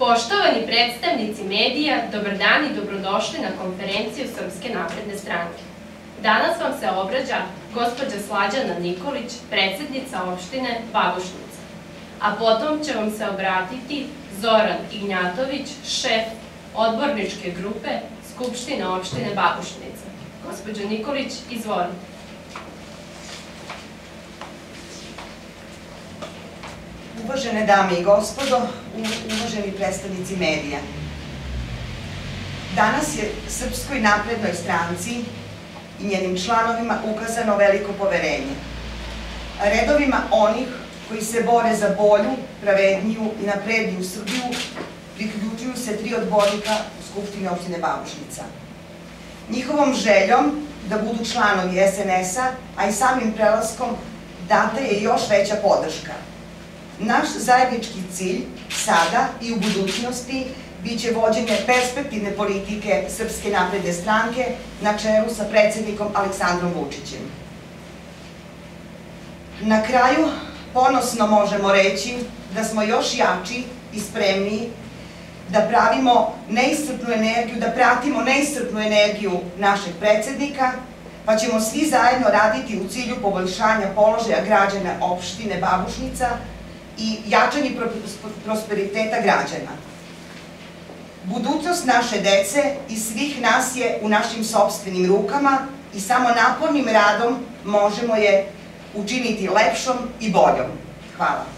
Poštovani predstavnici medija, dobar dan i dobrodošli na konferenciju Srpske napredne stranke. Danas vam se obraća gospođa Slađana Nikolić, predsednica opštine Babušnica, a potom će vam se obratiti Zoran Ignjatović, šef odborničke grupe Skupštine opštine Babušnica. Gospođo Nikolić, izvolite. Uvažene dame i gospodo, uvaženi predstavnici medija. Danas je Srpskoj naprednoj stranci i njenim članovima ukazano veliko poverenje. Redovima onih koji se bore za bolju, pravedniju i napredniju Srbiju priključuju se 3 odbornika u Skupštini opštine Babušnica. Njihovom željom da budu članovi SNS-a, a i samim prelaskom data je još veća podrška. Naš zajednički cilj sada i u budućnosti biće vođenje perspektivne politike Srpske napredne stranke na čelu sa predsednikom Aleksandrom Vučićem. Na kraju ponosno možemo reći da smo još jači i spremniji da pravimo neiscrpnu energiju, da pratimo neiscrpnu energiju našeg predsednika, pa ćemo svi zajedno raditi u cilju poboljšanja položaja građana opštine Babušnica i jačanje prosperiteta građana. Budućnost naše dece i svih nas je u našim sopstvenim rukama i samo napornim radom možemo je učiniti lepšom i boljom. Hvala.